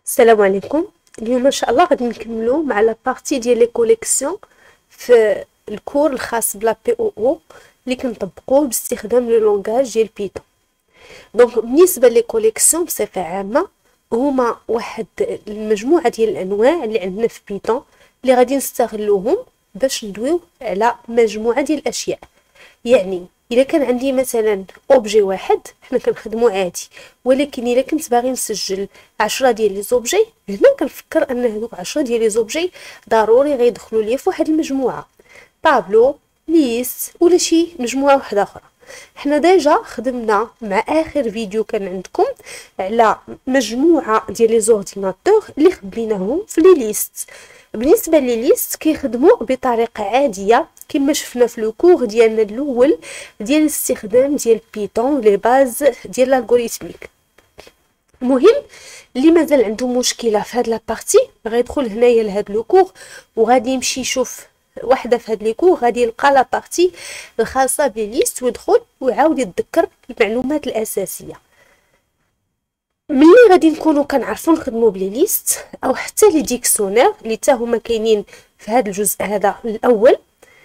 السلام عليكم. اليوم ان شاء الله غادي نكملوا مع لا بارتي ديال لي كوليكسيون في الكور الخاص بلا بي او او اللي كنطبقوه باستخدام لو لونغاج ديال بيتون. دونك بالنسبه لي كوليكسيون بصفه عامه هما واحد المجموعه ديال الانواع اللي عندنا في بيتون اللي غادي نستغلوهم باش ندويو على مجموعه ديال الاشياء. يعني الا كان عندي مثلا اوبجي واحد حنا كنخدمو عادي، ولكن الا كنت باغي نسجل 10 ديال لي زوبجي، هنا كنفكر ان هذوك 10 ديال لي زوبجي ضروري غيدخلوا ليا في واحد المجموعه، طابلو، ليست ولا شي مجموعه واحده اخرى. حنا ديجا خدمنا مع اخر فيديو كان عندكم على مجموعه ديال لي زورديناتور اللي خديناهم في لي ليست. بالنسبه لي ليست كيخدموا بطريقه عاديه كما شفنا في لو كور ديالنا الاول ديال الاستخدام ديال بيتون لي باز ديال الالغوريثميك. المهم اللي مازال عنده مشكله في هاد لابارتي غيدخل هنايا لهاد لو كور وغادي يمشي يشوف واحده في هاد لي كور، غادي يلقى لابارتي الخاصه بلي ليست ويدخل ويعاود يتذكر المعلومات الاساسيه. ملي غادي نكونوا كنعرفوا نخدموا بلي ليست او حتى لي ديكسيونير اللي حتى هما كاينين في هذا الجزء هذا الاول،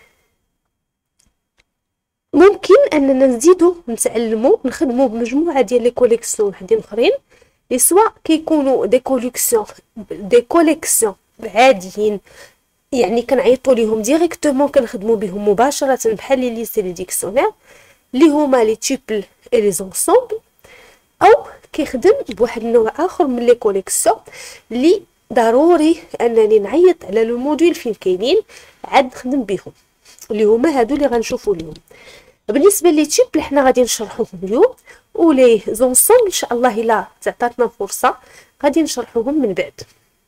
ممكن اننا نزيدو نتعلمو نخدمو بمجموعه ديال لي كوليكسيون وحدين اخرين لي سوا كيكونوا دي كوليكسيون عاديين، يعني كنعيطوا ليهم ديريكتومون كنخدموا بهم مباشره بحال لي ليست لي ديكسيونير اللي هما لي تيبل اي لي زونسومبل، او كيخدم بواحد النوع اخر من لي كوليكسيون اللي ضروري انني نعيط على لو موديل فين كاينين عاد نخدم بهم، اللي هما هادو اللي غنشوفوا اليوم. بالنسبه لي تيب اللي حنا غادي نشرحوهم اليوم ولي زونسون ان شاء الله الا تعطاتنا فرصه غادي نشرحوهم من بعد.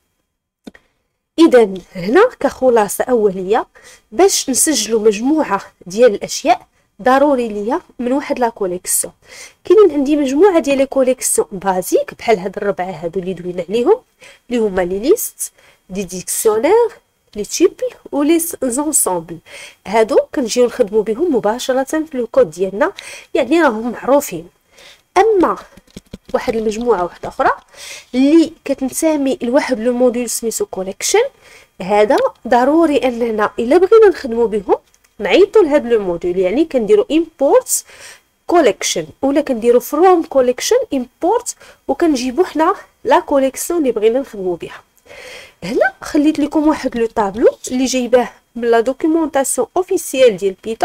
اذا هنا كخلاصه اوليه باش نسجلوا مجموعه ديال الاشياء ضروري ليا من واحد لا كوليكسيون. كاينين عندي مجموعه ديال لي كوليكسيون بازيك بحال هاد الربعه هادو اللي دوينا عليهم اللي هما لي ليست دي ديكسيونير لي تيبل و لي زونسومبل. هادو كنجيو نخدموا بهم مباشره في لو كود ديالنا، يعني راهم معروفين. اما واحد المجموعه واحده اخرى اللي كتنتمي لواحد لو موديل سميتو كوليكشن، هذا ضروري اننا الا بغينا نخدموا بهم نعيطوا لهاد لو موديل، يعني كنديروا import collection ولا كنديروا from collection import وكنجيبوا حنا لا كوليكسيون اللي بغينا نخدموا بها. هنا خليت لكم واحد لو طابلو اللي جايباه من لا دوكيومونطاسيون اوفيسيال ديال بيتون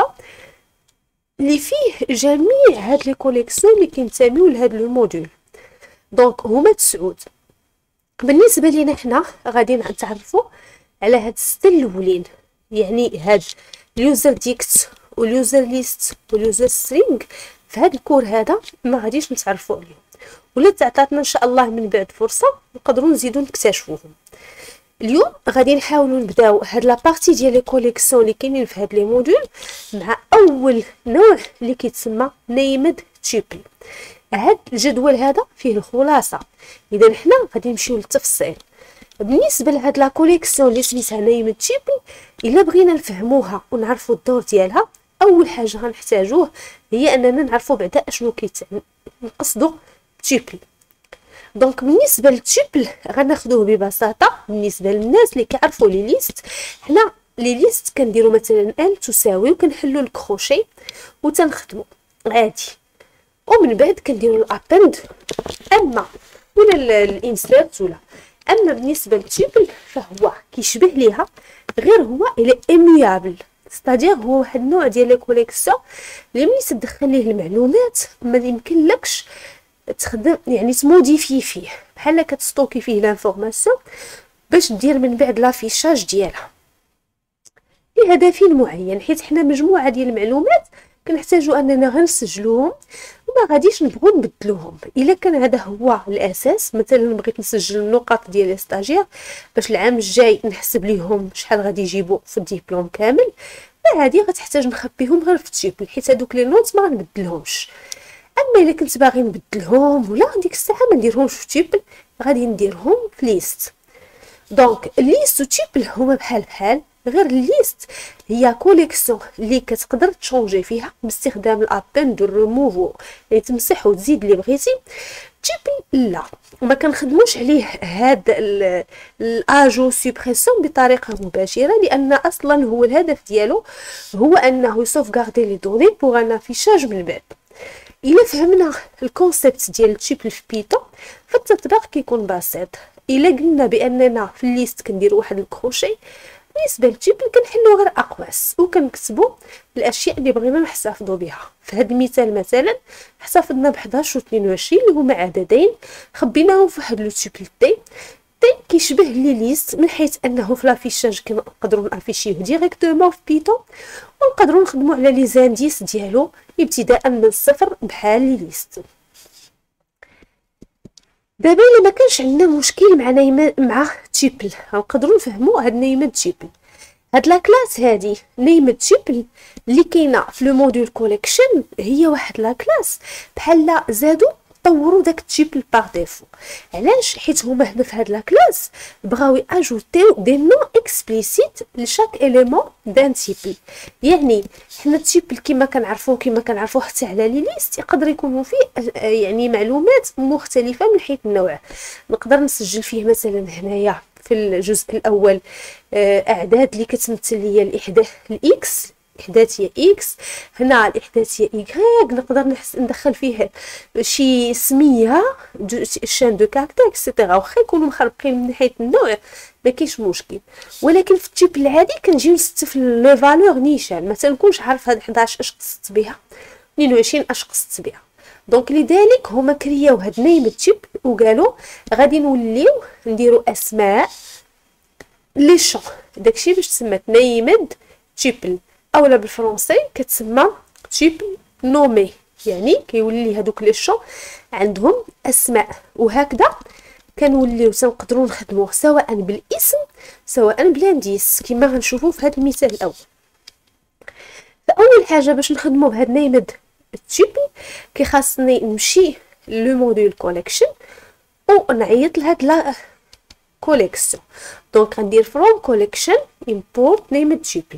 اللي فيه جميع هاد لي كوليكسيون اللي كينتميو لهاد لو موديل. دونك هما 9. بالنسبه لينا حنا غادي نتعرفوا على هاد السته الاولين، يعني هاد اليوزر ديكت واليوزر ليست واليوزر سترينغ. في هاد الكور هذا ما غاديش نتعرفوا عليهم، ولا تعطاتنا ان شاء الله من بعد فرصه نقدروا نزيدوا نكتشفوهم. اليوم غادي نحاولوا نبداو هاد لابارتي ديال لي كوليكسيون اللي كاينين في هاد لي موديل مع اول نوع اللي كيتسمى نيمد تيبل. هاد الجدول هذا فيه الخلاصه، اذا حنا غادي نمشيو للتفصيل. بالنسبه لهاد لا كوليكسيون اللي سميتها نيمد تيبل، الا بغينا نفهموها ونعرفوا الدور ديالها اول حاجه غنحتاجوه هي اننا نعرفوا بعدا اشنو نقصدوا تيبل. دونك بالنسبه للتيبل غناخذوه ببساطه بالنسبه للناس اللي كيعرفوا لي ليست. حنا لي ليست كنديروا مثلا ال تساوي وكنحلوا الكروشي وتنخدموا عادي، ومن بعد كنديروا الابند اما ولا الانسيرت ولا. اما بالنسبه للتيبل فهو كيشبه ليها غير هو الى ايميابل، ستادير هو واحد النوع ديال لي كوليكسيون اللي ملي تدخل ليه المعلومات ما يمكنلكش تخدم، يعني تموديفي فيه بحال كتستوكي فيه لانفورماسيون باش دير من بعد لافيشاج ديالها لهدف معين، حيت حنا مجموعه ديال المعلومات كنحتاجوا اننا غنسجلوهم وما غاديش نبغوا نبدلوهم. الا كان هذا هو الاساس، مثلا بغيت نسجل النقط ديال لي ستاجير باش العام الجاي نحسب ليهم شحال غادي يجيبوا في الدبلوم كامل، فهذه غتحتاج نخبيهم غير في التيبل حيت هذوك لي نوت ما غنبدلهمش. اما الا كنت باغي نبدلهم ولا ديك الساعه ما نديرهمش في تيبل، غادي نديرهم في ليست. دونك ليست وتيبل هما بحال غير الليست هي كوليكسيون اللي كتقدر تشونجي فيها باستخدام الابند والريموف، يعني تمسح وتزيد اللي بغيتي. تيبل لا، وما كنخدموش عليه هاد الاجو سوبريسيون بطريقه مباشره، لان اصلا هو الهدف ديالو هو انه يسوفغاردي لي دوني بوغ ان افيشاج من بعد. الا فهمنا الكونسيبت ديال التيبل في بيتون فالتطبيق كيكون بسيط. الا قلنا باننا في الليست كنديروا واحد الكروشي، بالنسبه للتيبل كنحلو غير اقواس وكنكتبوا الاشياء اللي بغينا نحتفظوا بها. في هذا المثال مثلا احتفظنا ب 11 و 22 اللي هما عددين، خبيناهم في واحد لو تيبل تي كيشبه لي ليست، من حيث انه في لافيشاج كنقدروا نافيشيوه ديريكتومون في بيتون، ونقدروا نخدموا على لي زانديس ديالو ابتداء من الصفر بحال لي ليست. دابا الا ما كانش عندنا مشكل مع تيبل، غنقدروا نفهموا هاد نيمه تيبل. هاد لا كلاس هادي نيمه تيبل اللي كاينه في لو موديول كوليكشن هي واحد لا كلاس بحال زادوا طوروا داك التيبل باغ ديفو. علاش؟ حيت هما هنا في هاد لا كلاس بغاو اجوتيو دي نون اكسبليسيت لشاك اليمون دان تيبل. يعني حنا التيبل كما كنعرفوه حتى على لي ليست يقدر يكونوا فيه يعني معلومات مختلفه من حيث النوع. نقدر نسجل فيه مثلا هنايا في الجزء الاول اعداد اللي كتمثل ليا الاحداث الاكس، الاحداثيه اكس، هنا الاحداثيه y، نقدر ندخل فيه شي سميه شان دو كاركتر اكسيتيرا، واخا يكونوا مخربقين من حيث النوع ما كاينش مشكل. ولكن في التيب العادي كنجيو نستف لي فالور نيشان، ما تنكونش عارف هاد 11 اش قصت بها، 22 اش قصت بها. دونك لذلك هما كرياو هاد نيم التيب وقالوا غادي نوليو نديرو اسماء لي شون، داكشي باش تسمى نيمد تيبل، اولا بالفرنسي كتسمى تيبل نومي، يعني كيولي هادوك لي شون عندهم اسماء. وهكذا كنوليو تنقدروا نخدموه سواء بالاسم سواء بلانديس كما غنشوفوا في هذا المثال الاول. فاول حاجه باش نخدموا بهاد نيمد التيبل كيخاصني نمشي لو موديول كوليكشن ونعيط لهاد لا كوليكسيون. دونك غندير فروم كوليكشن امبورت نيمد تيبل.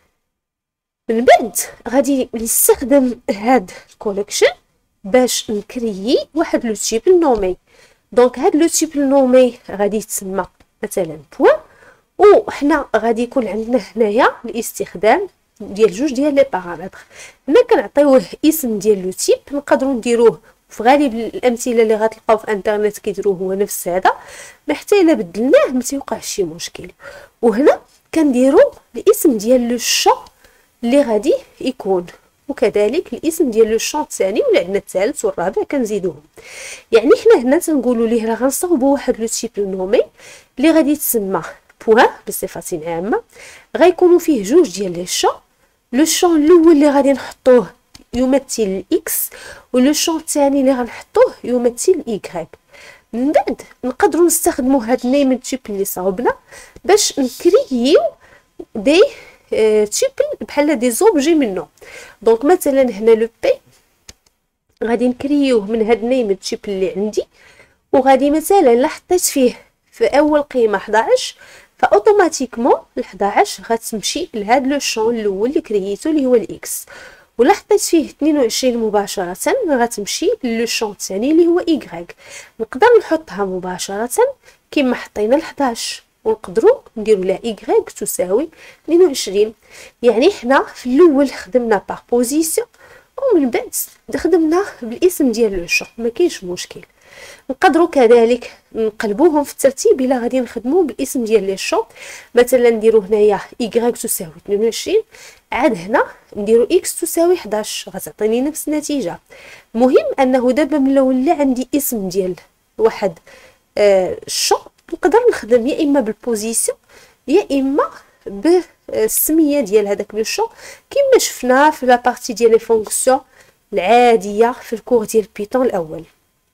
من بعد غادي نستخدم هاد الكوليكشن باش نكريي واحد لو تيبل نومي. دونك هاد لو تيبل نومي غادي يتسمى مثلا بوين، وحنا غادي يكون عندنا هنايا الاستخدام ديال جوج ديال لي بارامتر. هنا كنعطيوه اسم ديال لو تيب، نقدروا نديروه في غالب الامثله اللي غتلقاو في انترنت كيديروه هو نفس هذا، ما حتى الا بدلناه ما تيوقعش شي مشكل. وهنا كنديروا الاسم ديال لو شون اللي غادي يكون، وكذلك الاسم ديال لو شون الثاني، ولا عندنا الثالث والرابع كنزيدوهم. يعني حنا هنا تنقولوا ليه راه غنصاوبوا واحد لو تيب نومي اللي غادي يتسمى بوين بصفه عامه، غيكونوا فيه جوج ديال لي شون. لو شون الاول اللي غادي نحطوه يمثل الاكس، ولو شون الثاني اللي غنحطوه يمثل الاي. من بعد نقدروا نستخدموا هاد نيم تيب اللي صاوبنا باش نكرييو دي تيبل بحال دي زوبجي منه. دونك مثلا هنا لو بي غادي نكريوه من هاد نيم تيب اللي عندي، وغادي مثلا لا حطيت فيه في اول قيمه 11 فاوتوماتيكمون ال11 غتمشي لهاد لو شون الاول اللي كرييتو اللي هو الاكس، ولا حطيت فيه 22 مباشره غتمشي لو شون الثاني اللي هو y. نقدر نحطها مباشره كما حطينا ال11 ونقدروا نديروا لها y تساوي 22. يعني حنا في الاول خدمنا باغ بوزيسيون ومن بعد خدمنا بالاسم ديال لو شون، ما كاينش مشكل. نقدروا كذلك نقلبوهم في الترتيب الا غادي نخدموا بالاسم ديال لي شون، مثلا نديروا هنايا y تساوي 22، عاد هنا نديروا x تساوي 11 غتعطيني نفس النتيجه. المهم انه دابا ملي ولا عندي اسم ديال واحد الشون نقدر نخدم يا اما بالبوزيسيون يا اما بالسميه ديال هذاك لو شون كما شفنا في لا بارتي ديال لي فونكسيون العاديه في الكور ديال بيتون الاول.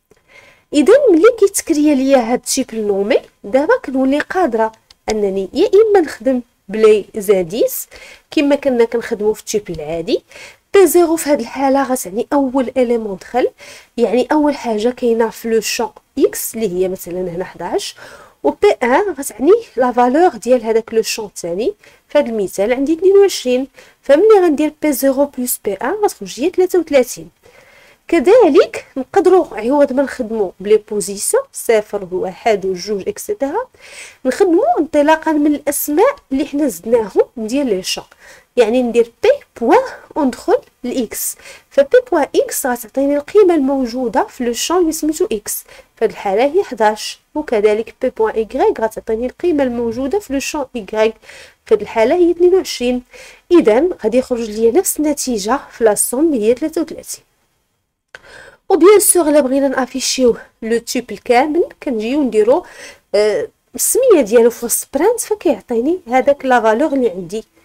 اذا ملي كيتكريا ليا هاد التيب نومي دابا كنولي قادره انني يا اما نخدم بلي زاديس كما كنا كنخدموا في التيب العادي. بي زيرو في هاد الحاله غتعني اول اليمون دخل، يعني اول حاجه كاينه في لو شون اكس اللي هي مثلا هنا 11، و بي 1 غتعني لا فالور ديال هذاك لو شون الثاني. في هذا المثال عندي 22، فملي غندير بي 0 بلس بي 1 غتخرج لي 33. كذلك نقدروا عوض ما نخدموا بلي بوزيسيون 0 و1 و2 اكسيتيرا، نخدموا انطلاقا من الاسماء اللي حنا زدناهم ديال لي شون. يعني ندير بي بوان وندخل لاكس، فبي بوان اكس غتعطيني القيمه الموجوده في لو شون اللي سميتو اكس، في هذه الحاله هي 11. وكذلك بي بوان ايغريك غتعطيني القيمه الموجوده في لو شون ايغريك، في هذه الحاله هي 22. اذا غادي يخرج لي نفس النتيجه في لا سوم هي 33. وبيان سور الا بغينا نافيشيو لو تيب الكامل كنجيو نديرو السميه ديالو في وسط برانت، فكيعطيني هذاك لا فالور اللي عندي.